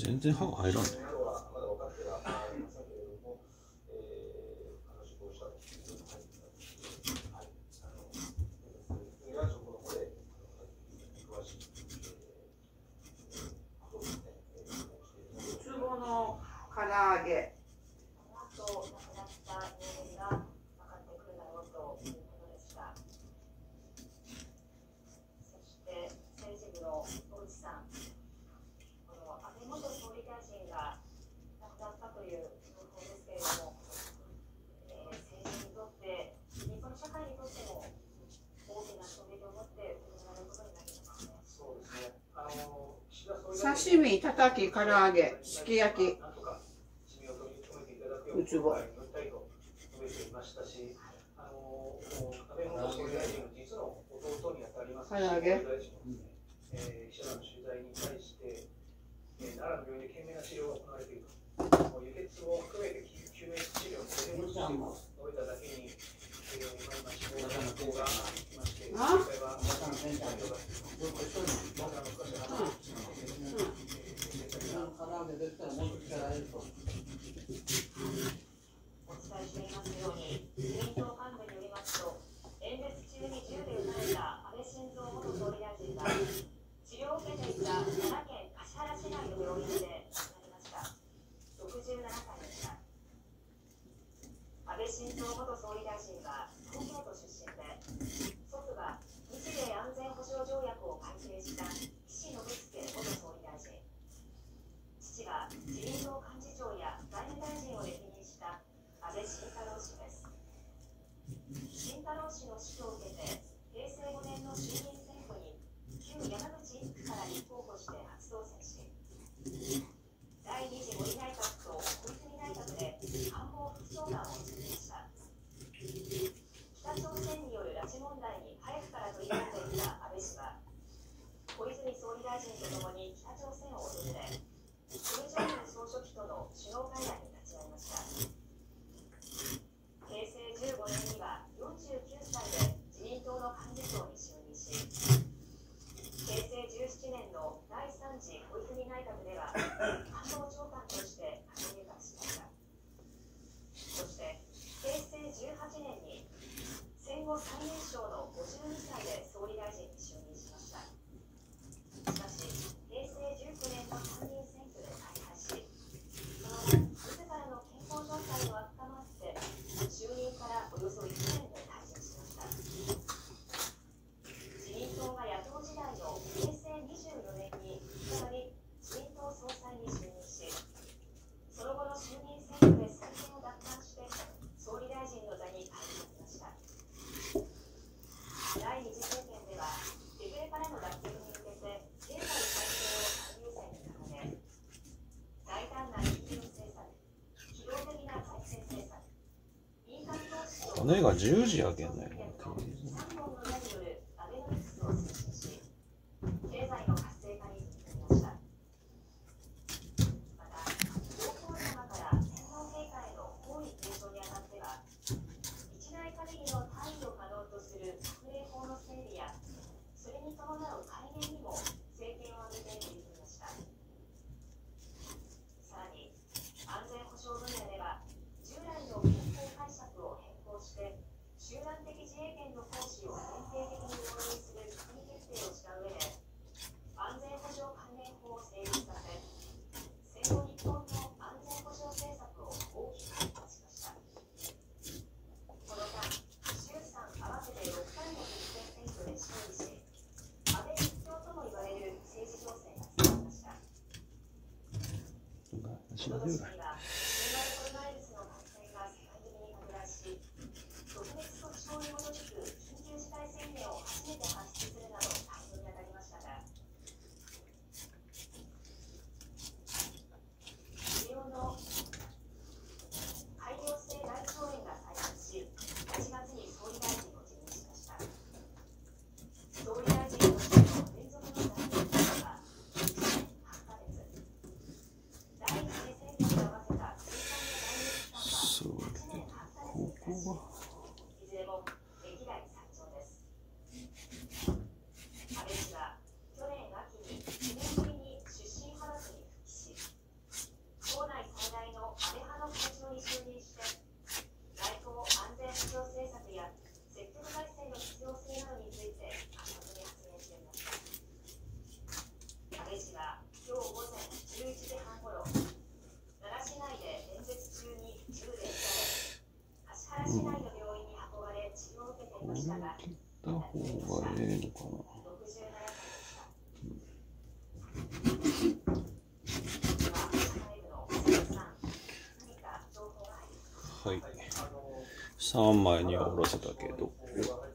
全然歯が入らない。 壺の唐揚げ。刺身、たたき、唐揚げ、すき焼き、うつぼ。唐揚げ。 お伝えしていますように、自民党幹部によりますと、演説中に銃で撃たれた安倍晋三元総理大臣が治療を受けていた奈良県橿原市内の病院で亡くなりました。67歳でした。安倍晋三元総理大臣は東京都出身で、祖父は日米安全保障条約を改定した岸信介元総理大臣、父は自民党幹事長や外務大臣を歴任した安倍晋太郎氏です。晋太郎氏の死去を受けて、平成5年の衆議院選挙に旧山口1区から立候補して初当選し、第2次森内閣と小泉内閣で官房副長官を務めました。北朝鮮による拉致問題に早くから取り組んでいた安倍氏は、小泉総理大臣とともに北朝鮮を訪れ、金正恩総書記との首脳会談に立ち会いました。平成15年には49歳で自民党の幹事長に就任し、平成17年の第3次小泉内閣では官房長官として初入閣しました。そして平成18年に戦後最年少の52歳で総理大臣に就任しました。しかし平成19年の参議院選挙で大敗し、その後自らの健康状態の悪化もあって就任からおよそ1年で退陣しました。自民党が野党時代の平成24年に再び自民党総裁に就任し、その後の衆議院選挙で政権を奪還して総理大臣の座に返り咲きました。第二次政権ではデフレからの脱却に向けて経済再生を最優先に掲げ、大胆な金融政策、機動的な財政政策、民間投資を骨が10時やけんね。 3本の矢によるアベノミクスを推進し、経済の活性化に取り組みました。また、上皇さまから天皇陛下への皇位継承にあたっては、一代限りの単位を可能とする特例法の整備や、それに伴う改元にも政権を挙げて取り組みました。さらに、安全保障分野では、従来の憲法解釈を変更して、集団的自衛権の行使を限定的に容認する閣議決定をした上で、安全保障関連法を成立させ、戦後日本の安全保障政策を大きく変化しました。この間、衆参合わせて6回の決選選挙で勝利し、安倍一強とも言われる政治情勢が続きました。おととしには新型コロナウイルスの感染が世界的に拡大し、特別措置法に基づく緊急事態宣言を初めて発出するなど対応に当たりましたが、無料の改良性大腸炎が再発し、8月に総理大臣を辞任しました。総理大臣としての連続の在任期間は1年8ヶ月。第一次政権に合わせこれ切った方がええのかな。はい。3枚にはおろせたけど。